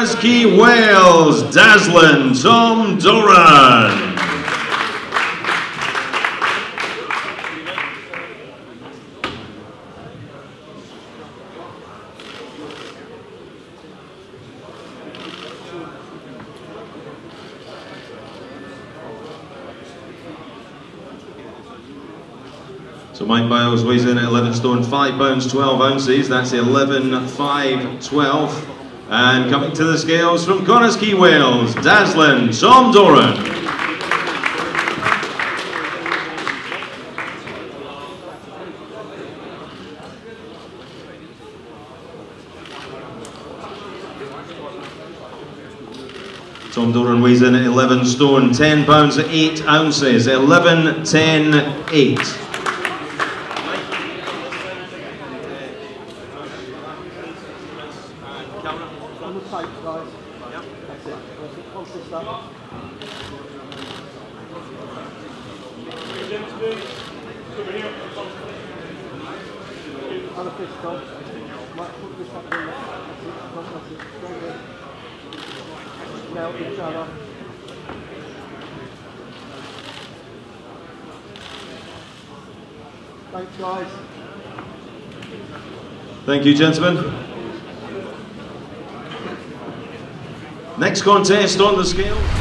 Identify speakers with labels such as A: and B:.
A: Connors Key, Wales, Dazzlin, Tom Doran. So Mike BYLES weighs in at 11 stone, 5 pounds 12 ounces. That's 11,512. And coming to the scales from Connors Key, Wales, Dazzlin, Tom Doran. Tom Doran weighs in at 11 stone, 10 pounds 8 ounces, 11,10,8.
B: On the tape, guys. Yep. That's it. Hold this up. Other fist on. Right, put this up there. That's it. That's it. Go there. Now each other. Thanks, guys.
A: Thank you, gentlemen. Next contest on the scale.